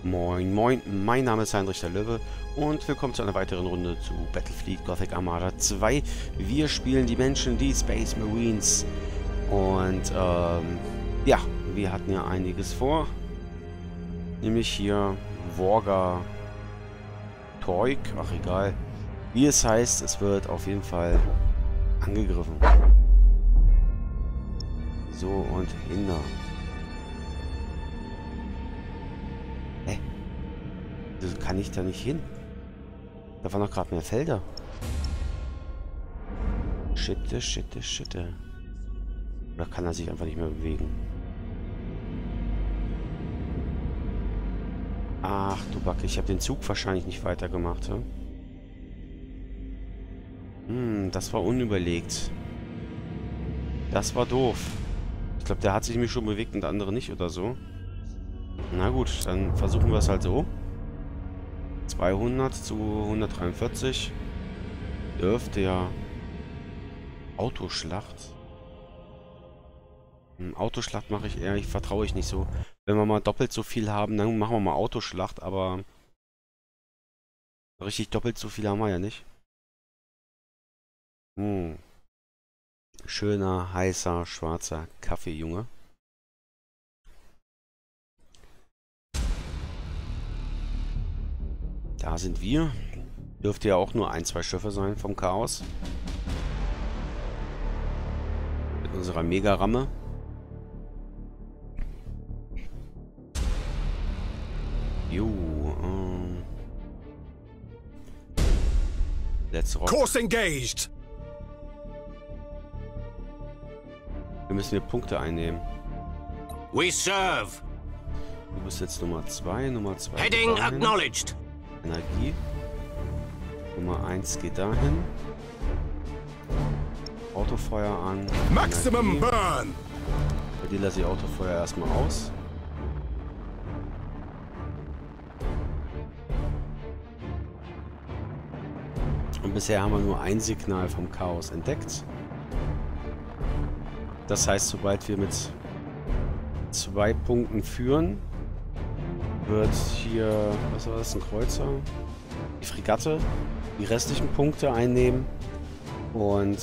Moin Moin, mein Name ist Heinrich der Löwe und willkommen zu einer weiteren Runde zu Battlefleet Gothic Armada 2. Wir spielen die Menschen, die Space Marines und ja, wir hatten ja einiges vor. Nämlich hier Vorga Toik, ach egal, wie es heißt, es wird auf jeden Fall angegriffen. So und Hinder. Wieso kann ich da nicht hin? Da waren doch gerade mehr Felder. Schitte, Schitte, Schitte. Oder kann er sich einfach nicht mehr bewegen? Ach du Backe, ich habe den Zug wahrscheinlich nicht weitergemacht. Das war unüberlegt. Das war doof. Ich glaube, der hat sich nämlich schon bewegt und der andere nicht oder so. Na gut, dann versuchen wir es halt so. 200 zu 143 dürfte ja Autoschlacht. Autoschlacht mache ich eher, vertraue ich nicht so. Wenn wir mal doppelt so viel haben, dann machen wir mal Autoschlacht, aber richtig doppelt so viel haben wir ja nicht. Schöner, heißer, schwarzer Kaffee, Junge. Da sind wir. Dürfte ja auch nur ein, zwei Schiffe sein vom Chaos. Mit unserer Mega-Ramme. Let's rock. Course engaged. Wir müssen hier Punkte einnehmen. We serve. Du bist jetzt Nummer 2, Nummer 2. Heading acknowledged. Energie. Nummer 1 geht dahin. Autofeuer an. Maximum Energie. burn. Bei dir lasse ich Autofeuer erstmal aus. Und bisher haben wir nur ein Signal vom Chaos entdeckt. Das heißt, sobald wir mit 2 Punkten führen, wird hier, was war das, ein Kreuzer? Die Fregatte, die restlichen Punkte einnehmen. Und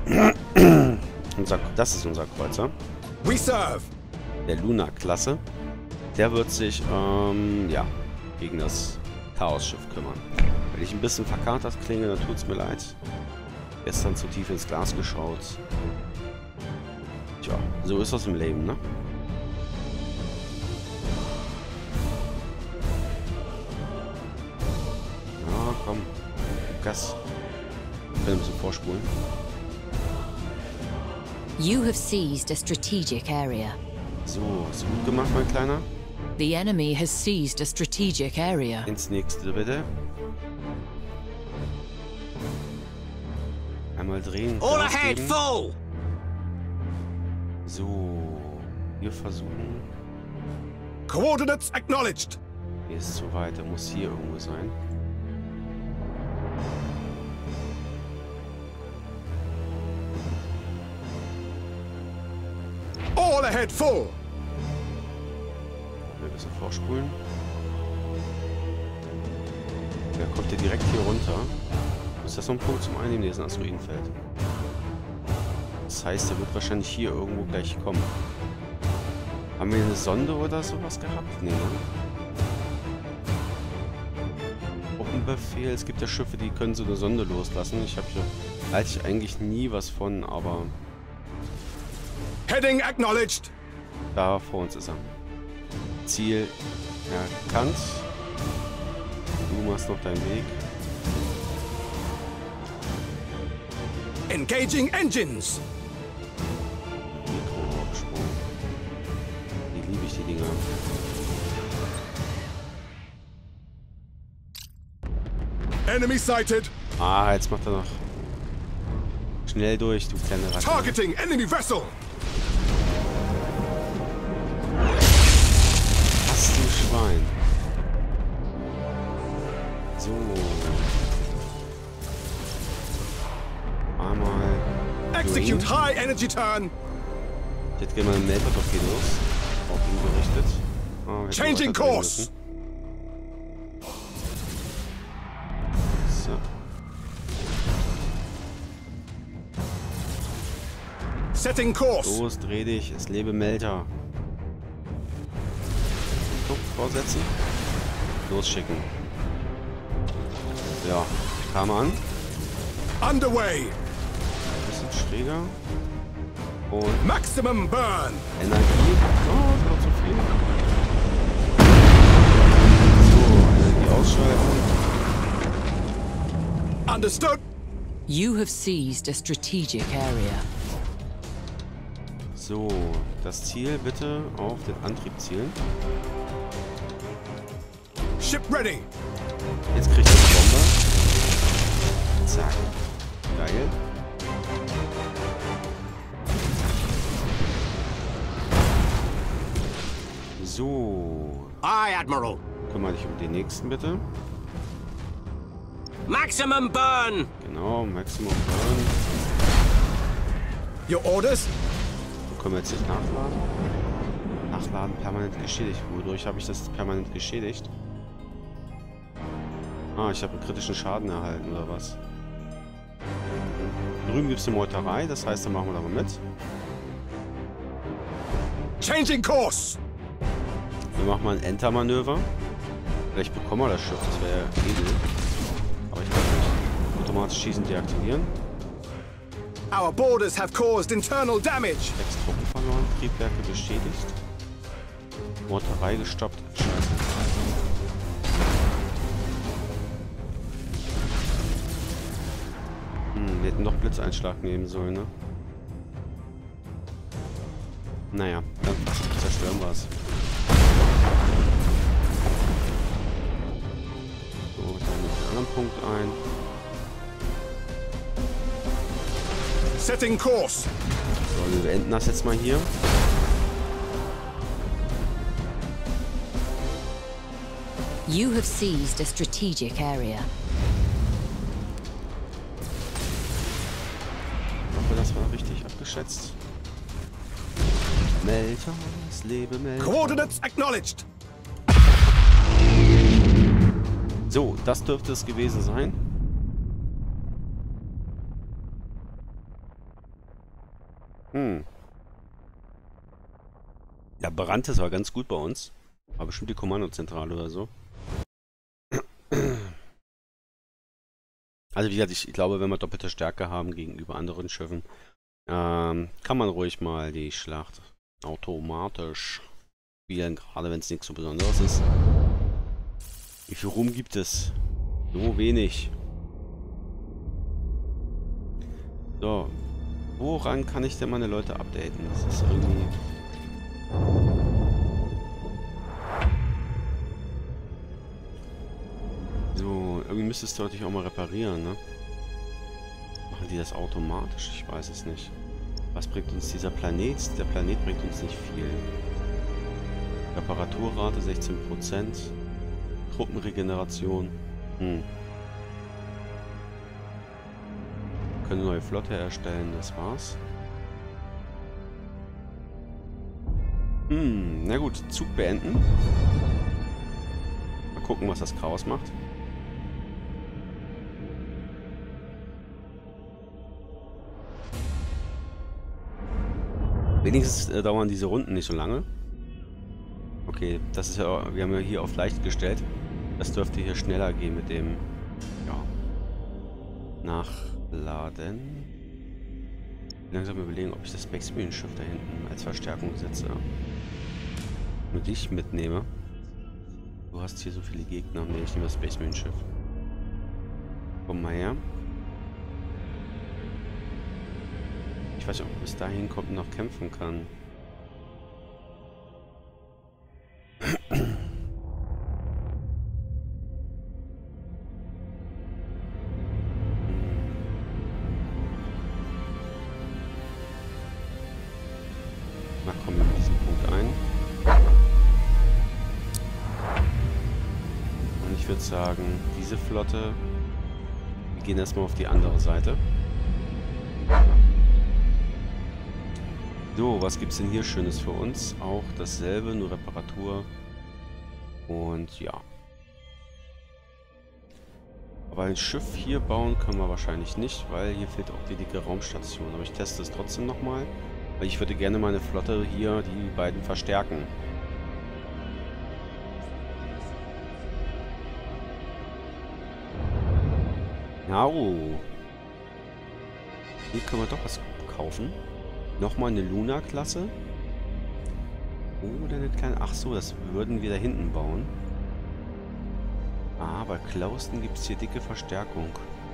das ist unser Kreuzer. We serve. Der Luna-Klasse. Der wird sich, ja, gegen das Chaos-Schiff kümmern. Wenn ich ein bisschen verkatert klinge, dann tut's mir leid. Gestern zu tief ins Glas geschaut. Tja, so ist das im Leben, ne? Ja, komm. Gas. Ich kann ein bisschen vorspulen. You have seized a strategic area. So, ist gut gemacht, mein Kleiner. The enemy has seized a strategic area. Ins nächste, bitte. Einmal drehen. All Gas ahead, geben. full. So, wir versuchen. Coordinates acknowledged. Hier ist zu weit, er muss hier irgendwo sein. All ahead full. Wir müssen vorspulen. Der kommt hier direkt hier runter. Ist das noch ein Punkt zum Einnehmen? Nee, ist ein Asteroidenfeld. Das heißt, er wird wahrscheinlich hier irgendwo gleich kommen. Haben wir hier eine Sonde oder sowas gehabt? Nee, ne? Gruppenbefehl. Es gibt ja Schiffe, die können so eine Sonde loslassen. Ich habe hier... halte ich eigentlich nie was von, aber... Heading acknowledged. Da vor uns ist er. Ziel erkannt. Du machst noch deinen Weg. Engaging engines. Mikroabsprung. Die liebe ich, die Dinger. Enemy sighted. Ah, jetzt macht er noch. Schnell durch, du kleine Ratte. Targeting enemy vessel. Was du Schwein. So. Einmal. Execute Green. high energy turn. Ich hätte gerne mal einen Melter-Torpedos auf ihn gerichtet. Oh, Changing course. Setting course. Los, dreh dich. Es lebe Melter. So, vorsetzen. Losschicken. Ja, kam an. Underway. Ein bisschen schräger. Und Maximum burn. Energie. Oh, ist noch zu viel. So, Energie ausschalten. Understood. You have seized a strategic area. So, das Ziel bitte auf den Antrieb zielen. Ship ready. Jetzt kriegt er die Bombe. Zack. Geil. So. Aye, Admiral. Kümmere dich um den nächsten bitte. Maximum burn! Genau, Maximum Burn. Your orders? So, können wir jetzt nicht nachladen. Nachladen permanent geschädigt. Wodurch habe ich das permanent geschädigt? Ah, ich habe einen kritischen Schaden erhalten, oder was? Drüben gibt es eine Meuterei, das heißt, dann machen wir da mal mit. Changing course. Wir machen mal ein Enter-Manöver. Vielleicht bekommen wir das Schiff, das wäre ja edel. Aber ich kann nicht. Automatisch schießen deaktivieren. Our boarders have caused internal damage. 6 Truppen verloren, Triebwerke beschädigt. Meuterei gestoppt. Scheiße. Wir hätten doch Blitzeinschlag nehmen sollen, ne? Naja, dann zerstören wir es. So, dann den anderen Punkt ein. Setting course. So, wir beenden das jetzt mal hier. You have seized a strategic area. Ich hoffe, das war richtig abgeschätzt. Melter, es lebe Melter. Coordinates acknowledged. So, das dürfte es gewesen sein. Ja, Brandtes war ganz gut bei uns. War bestimmt die Kommandozentrale oder so. Also wie gesagt, ich glaube, wenn wir doppelte Stärke haben gegenüber anderen Schiffen, kann man ruhig mal die Schlacht automatisch spielen, gerade wenn es nichts so Besonderes ist. Wie viel Ruhm gibt es? So wenig. So. Woran kann ich denn meine Leute updaten? Das ist irgendwie... So, irgendwie müsstest du natürlich auch mal reparieren, ne? Machen die das automatisch? Ich weiß es nicht. Was bringt uns dieser Planet? Der Planet bringt uns nicht viel. Reparaturrate 16%. Truppenregeneration. Können eine neue Flotte erstellen, das war's. Na gut, Zug beenden. Mal gucken, was das Chaos macht. Wenigstens dauern diese Runden nicht so lange. Okay, das ist ja, wir haben ja hier auf leicht gestellt. Das dürfte hier schneller gehen mit dem, ja, Nachladen. Langsam überlegen, ob ich das Space Marine Schiff da hinten als Verstärkung setze. Nur dich mitnehme. Du hast hier so viele Gegner. Ne, ich nehme das Space Marine Schiff. Komm mal her. Ich weiß nicht, ob bis dahin kommt und noch kämpfen kann. Na komm, mit diesem Punkt ein. Und ich würde sagen, diese Flotte, wir gehen erstmal auf die andere Seite. So, was gibt's denn hier Schönes für uns? Auch dasselbe, nur Reparatur. Und ja. Aber ein Schiff hier bauen können wir wahrscheinlich nicht, weil hier fehlt auch die dicke Raumstation. Aber ich teste es trotzdem nochmal. Weil ich würde gerne meine Flotte hier, die beiden, verstärken. Ja, oh. Hier können wir doch was kaufen. Nochmal eine Luna-Klasse. Oder eine kleine... Ach so, das würden wir da hinten bauen. Ah, bei Clauston gibt es hier dicke Verstärkung.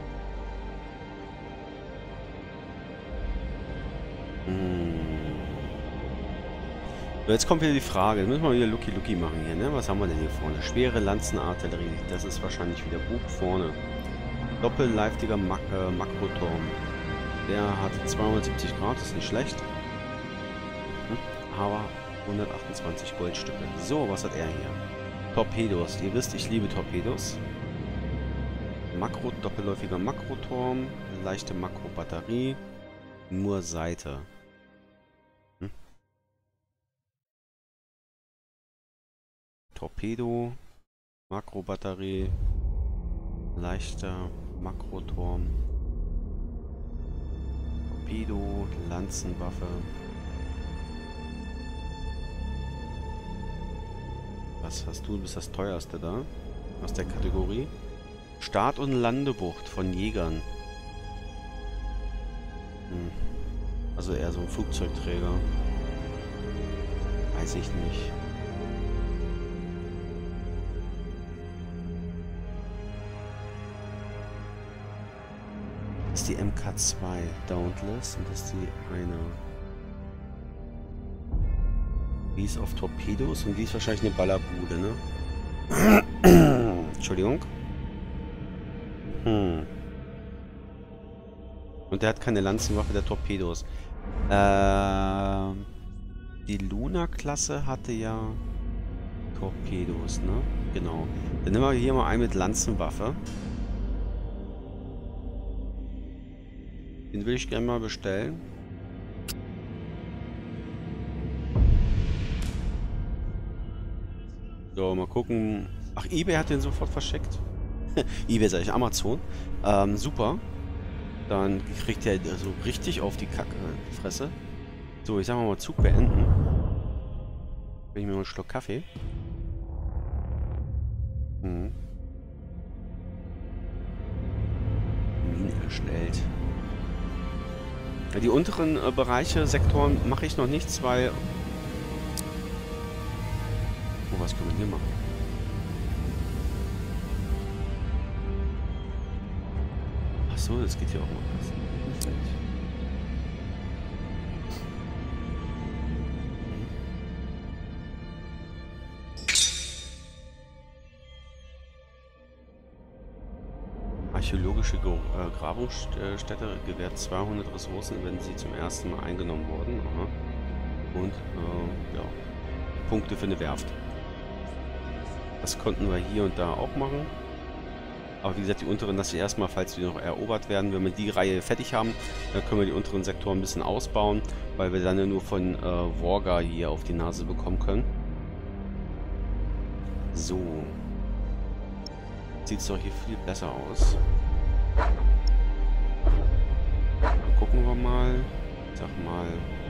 So, jetzt kommt wieder die Frage. Jetzt müssen wir wieder Lucky machen hier, ne? Was haben wir denn hier vorne? Schwere Lanzenartillerie. Das ist wahrscheinlich wieder Bug vorne. Doppelleiftiger Makroturm. Der hat 270 Grad, ist nicht schlecht. Aber 128 Goldstücke. So, was hat er hier? Torpedos. Ihr wisst, ich liebe Torpedos. Doppelläufiger Makroturm. Leichte Makrobatterie. Nur Seite. Torpedo. Makrobatterie. Leichter Makroturm. Torpedo. Lanzenwaffe. Was hast du? Du bist das teuerste da. Aus der Kategorie. Start- und Landebucht von Jägern. Also eher so ein Flugzeugträger. Weiß ich nicht. Das ist die MK2 Dauntless und das ist die eine. Die ist auf Torpedos und die ist wahrscheinlich eine Ballerbude, ne? Entschuldigung. Und der hat keine Lanzenwaffe, der Torpedos. Die Luna-Klasse hatte ja Torpedos, ne? Genau. Dann nehmen wir hier mal einen mit Lanzenwaffe. Den will ich gerne mal bestellen. So, mal gucken. Ach, eBay hat den sofort verschickt. eBay, sag ich, Amazon. Super. Dann kriegt er so richtig auf die Fresse. So, ich sag mal Zug beenden. Bring ich mir mal einen Schluck Kaffee. Minen erstellt. Ja, die unteren Bereiche, Sektoren mache ich noch nichts, weil... Oh, was können wir hier machen? Achso, das geht hier auch mal was. Archäologische Grabungsstätte gewährt 200 Ressourcen, wenn sie zum ersten Mal eingenommen wurden. Aha. Und ja, Punkte für eine Werft. Das konnten wir hier und da auch machen. Aber wie gesagt, die unteren lasse ich erstmal, falls die noch erobert werden. Wenn wir die Reihe fertig haben, dann können wir die unteren Sektoren ein bisschen ausbauen, weil wir dann ja nur von Worga hier auf die Nase bekommen können. So. Sieht es doch hier viel besser aus. Dann gucken wir mal. Ich sag mal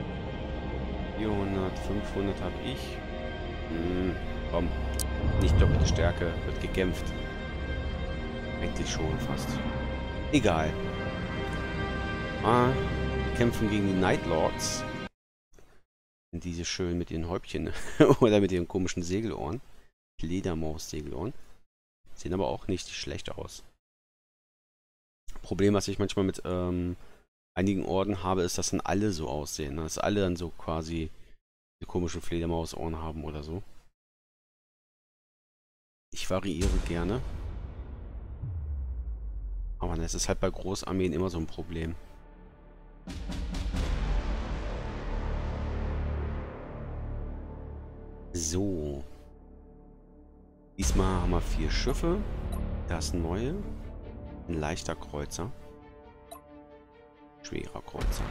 400, 500 habe ich. Komm, nicht doppelte Stärke, wird gekämpft. Eigentlich schon fast. Egal. Wir kämpfen gegen die Night Lords. Diese schön mit ihren Häubchen oder mit ihren komischen Segelohren. Ledermaus-Segelohren. Sehen aber auch nicht schlecht aus. Problem, was ich manchmal mit einigen Orden habe, ist, dass dann alle so aussehen. Dass alle dann so quasi die komischen Fledermausohren haben oder so. Ich variiere gerne. Aber das ist halt bei Großarmeen immer so ein Problem. So. Diesmal haben wir 4 Schiffe. Das neue. Ein leichter Kreuzer. Schwerer Kreuzer.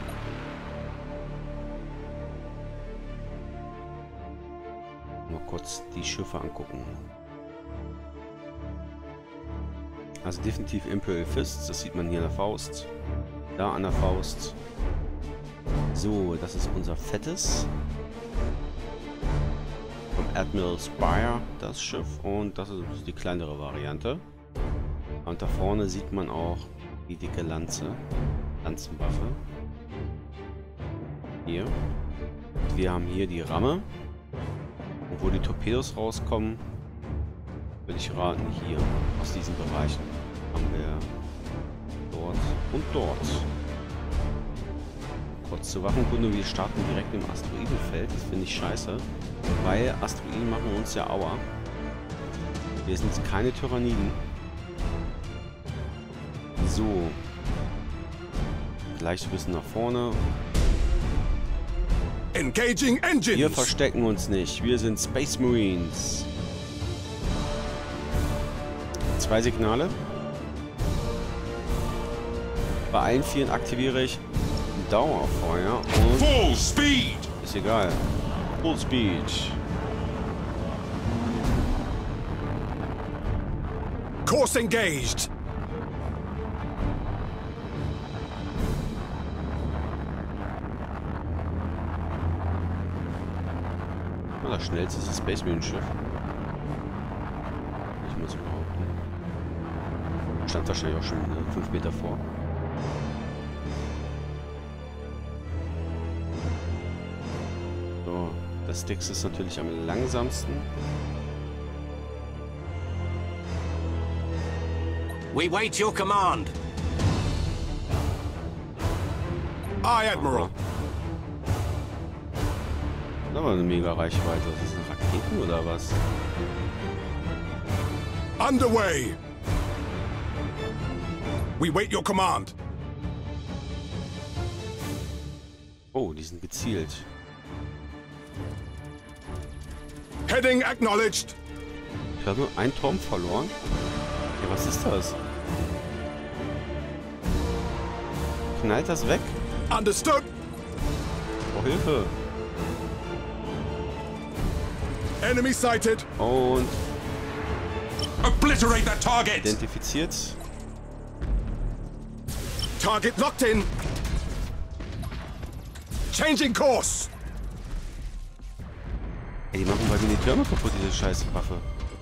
Mal kurz die Schiffe angucken. Also definitiv Imperial Fists. Das sieht man hier an der Faust. Da an der Faust. So, das ist unser fettes. Vom Admiral Spire, das Schiff. Und das ist die kleinere Variante. Und da vorne sieht man auch die dicke Lanze. Lanzenwaffe. Hier. Und wir haben hier die Ramme. Und wo die Torpedos rauskommen, würde ich raten, hier. Aus diesen Bereichen haben wir dort und dort. Kurz zur Waffenkunde, wir starten direkt im Asteroidenfeld. Das finde ich scheiße, weil Asteroiden machen uns ja Aua. Wir sind keine Tyranniden. So. Gleich ein bisschen nach vorne. Engaging engines. Wir verstecken uns nicht. Wir sind Space Marines. 2 Signale. Bei allen 4 aktiviere ich Dauerfeuer und Full speed! ist egal. Full Speed. Course engaged. Das schnellste ist das Space Marine Schiff. Ich muss behaupten. Stand wahrscheinlich auch schon 5 Meter vor. So, das Styx ist natürlich am langsamsten. We wait your command. Aye, Admiral. Das war eine mega Reichweite. Das sind Raketen oder was? Underway. We wait your command. Oh, die sind gezielt. Heading acknowledged. Ich habe nur einen Turm verloren. Ja, was ist das? Knallt das weg? Understood. Oh, Hilfe! Enemy sighted. Und Obliterate that target! identifiziert. Target locked in. Changing course. Ey, die machen mal wie die Türme kaputt, diese scheiß Waffe.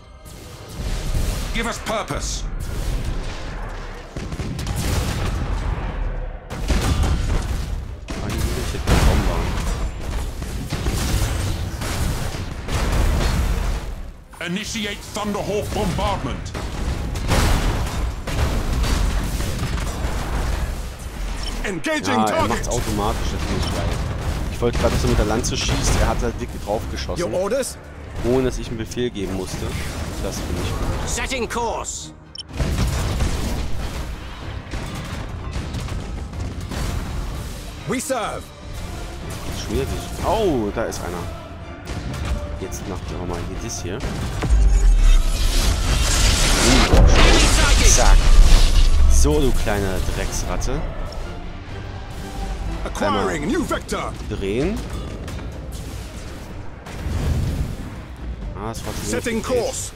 Give us purpose! Ah, die sind jetzt der Bomber. Initiate Thunderhawk bombardment! Engaging Ja, er target. macht's automatisch, das finde ich geil. Ich wollte gerade, dass er mit der Lanze schießt, er hat da dick drauf geschossen, Your orders. ohne dass ich einen Befehl geben musste. Das finde ich gut. Setting course! We serve. Schwierig. Oh, da ist einer. Jetzt machen wir mal hier das hier. Zack. So, du kleine Drecksratte. Acquiring new vector. Drehen. Ah, das war zu Setting wenig. course.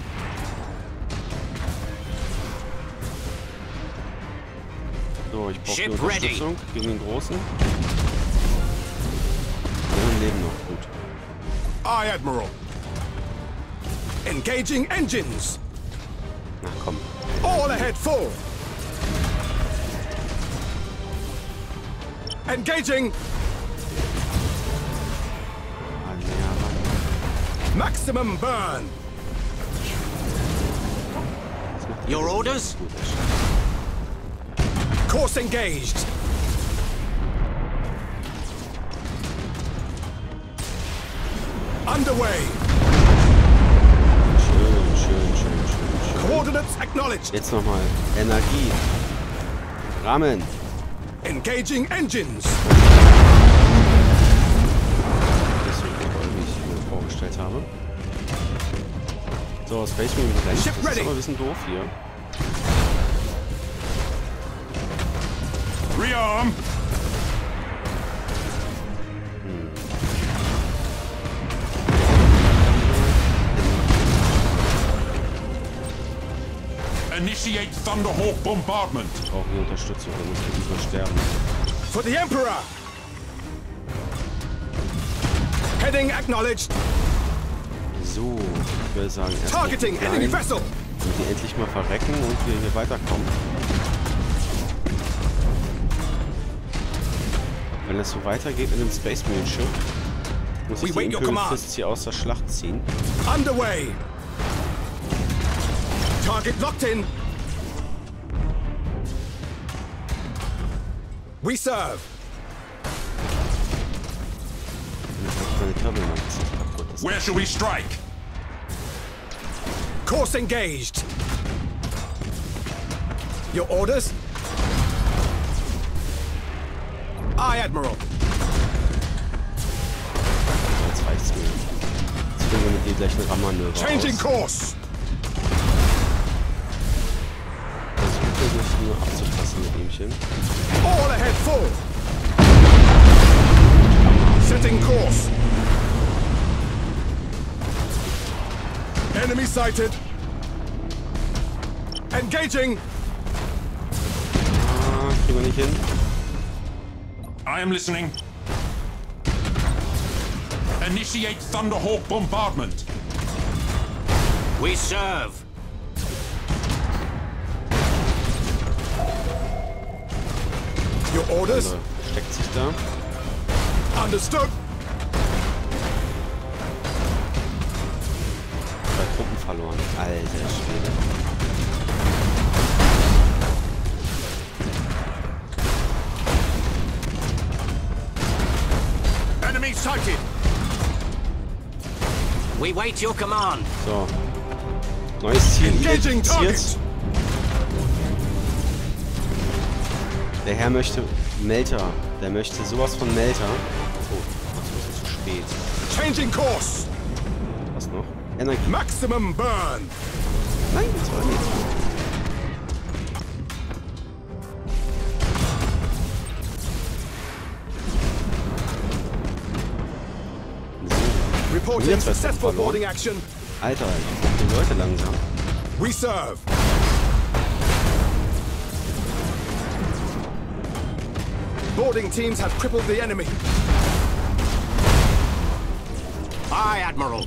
So, ich brauche die Ship Unterstützung gegen den Großen. Wir leben noch gut. Aye, Admiral. Engaging engines. Na komm. All ahead full. Engaging. Ah, ja, Mann. Maximum burn. Das macht Your alles orders? gut. Course engaged. Underway. Schön. Coordinates acknowledged. Jetzt nochmal. Energie. Rahmen. Engaging engines. Das ist so toll, wie ich mir vorgestellt habe. So, Space Marine gleich. Ship Das ist ready. aber ein bisschen doof hier. Rearm! Initiate Thunderhawk bombardment! Ich brauche hier Unterstützung, da muss ich diesmal sterben. For the Emperor. Heading acknowledged. So, ich würde sagen, erst Targeting enemy vessel. damit die endlich mal verrecken und wir hier weiterkommen. Wenn das so weitergeht mit dem Space Marine Schiff, muss ich die Imperialists hier aus der Schlacht ziehen. Underway. Target locked in. We serve. Meine Terminal ist kaputt. Where shall we strike? Course engaged. Your orders? Aye, Admiral. Jetzt reicht's mir. Jetzt bringen wir mit dir gleich ein Rammanöver Changing aus. course. Versuche mich nur abzupassen mit ihmchen. All ahead full. Setting course. Enemy sighted. Engaging. Ah, kriegen wir nicht hin. I am listening. Initiate Thunderhawk bombardment. We serve. Your orders? Also, steckt sich da. Understood. 2 Truppen verloren. Alter Schwede. Enemy sighted. We wait your command. So. Neues Ziel Engaging identifiziert. target. Der Herr möchte Melter. Der möchte sowas von Melter. Oh, das ist zu spät. Changing course. Was noch? Energie. Maximum burn. Nein, das war nicht. So. Reporting Jetzt wird's successful verloren. boarding action. Alter, ich brauch die Leute langsam. We serve. Boarding teams have crippled the enemy. Aye, Admiral.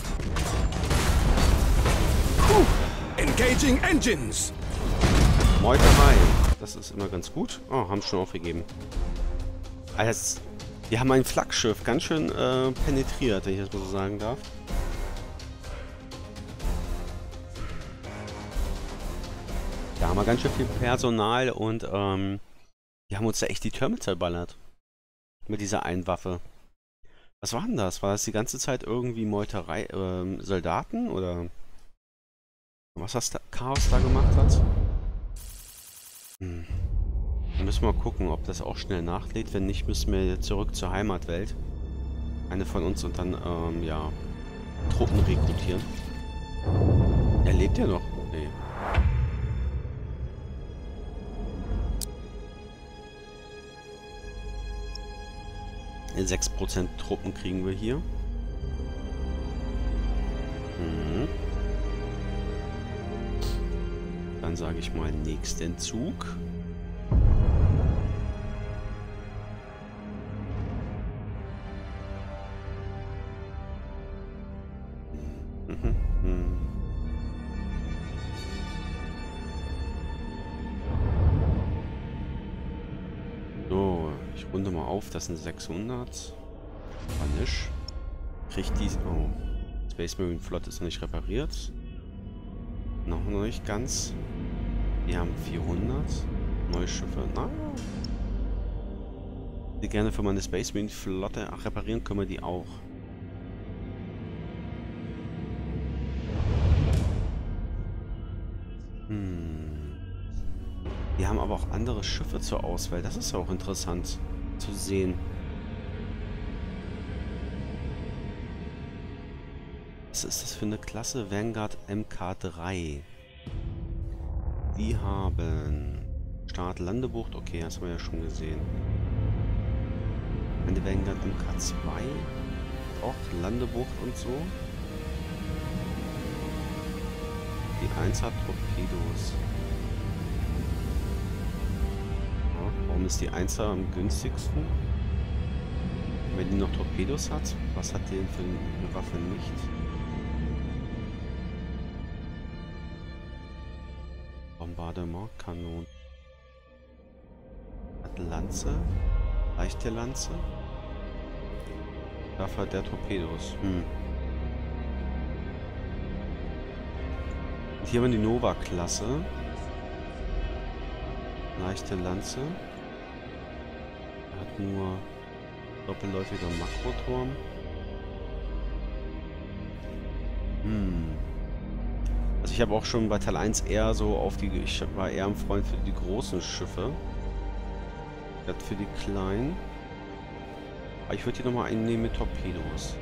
Engaging engines. Meuterei. Das ist immer ganz gut. Oh, haben schon aufgegeben. Also, wir haben ein Flaggschiff ganz schön penetriert, wenn ich das mal so sagen darf. Da haben wir ganz schön viel Personal und die haben uns da echt die Türme zerballert. Mit dieser einen Waffe. Was war denn das? War das die ganze Zeit irgendwie Meuterei, Soldaten oder was das Chaos da gemacht hat? Dann müssen wir mal gucken, ob das auch schnell nachlädt. Wenn nicht, müssen wir zurück zur Heimatwelt. Eine von uns und dann, ja, Truppen rekrutieren. Er lebt ja noch. Nee. In 6% Truppen kriegen wir hier. Dann sage ich mal nächsten Zug. So, ich runde mal auf, das sind 600. Spanisch. Kriegt die... Oh. Space Marine Flotte ist noch nicht repariert. Noch nicht ganz. Wir haben 400. Neue Schiffe. Na. Die gerne für meine Space Marine Flotte. Ach, reparieren können wir die auch. Die haben aber auch andere Schiffe zur Auswahl. Das ist auch interessant zu sehen. Was ist das für eine Klasse? Vanguard MK3. Die haben Start Landebucht. Okay, das haben wir ja schon gesehen. Eine Vanguard MK2. Auch Landebucht und so. Die 1 hat Torpedos. Ja, warum ist die 1 am günstigsten? Wenn die noch Torpedos hat, was hat die denn für eine Waffe nicht? Bombardement-Kanonen. Hat Lanze. Leichte Lanze. Dafür hat der Torpedos. Und hier haben wir die Nova-Klasse. Leichte Lanze. Er hat nur doppelläufiger Makroturm. Also ich habe auch schon bei Teil 1 eher so auf die... Ich war eher ein Freund für die großen Schiffe. Statt für die kleinen. Aber ich würde hier nochmal einen nehmen mit Torpedos.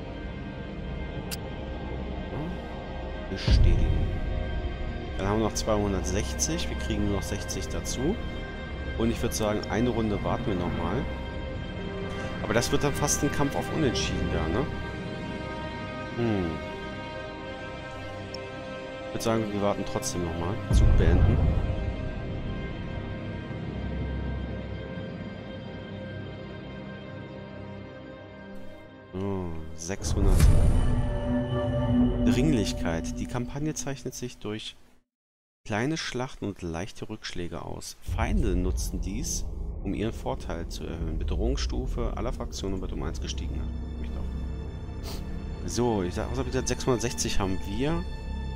Ja. Bestätigen. Dann haben wir noch 260. Wir kriegen nur noch 60 dazu. Und ich würde sagen, eine Runde warten wir nochmal. Aber das wird dann fast ein Kampf auf Unentschieden da, ne? Ich würde sagen, wir warten trotzdem nochmal. Zug beenden. So, 600. Dringlichkeit. Die Kampagne zeichnet sich durch kleine Schlachten und leichte Rückschläge aus. Feinde nutzten dies, um ihren Vorteil zu erhöhen. Bedrohungsstufe aller Fraktionen wird um 1 gestiegen. So, ich sag, außer wieder 660 haben wir.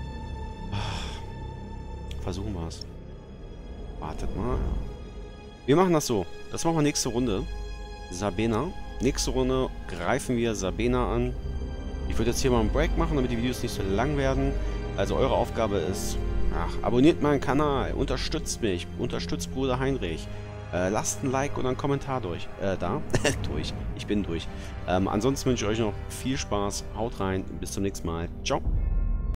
Versuchen wir es. Wartet mal. Wir machen das so. Das machen wir nächste Runde. Sabena. Nächste Runde greifen wir Sabena an. Ich würde jetzt hier mal einen Break machen, damit die Videos nicht so lang werden. Also eure Aufgabe ist, abonniert meinen Kanal, unterstützt mich, unterstützt Bruder Heinrich. Lasst ein Like und einen Kommentar durch. Ich bin durch. Ansonsten wünsche ich euch noch viel Spaß. Haut rein. Bis zum nächsten Mal. Ciao.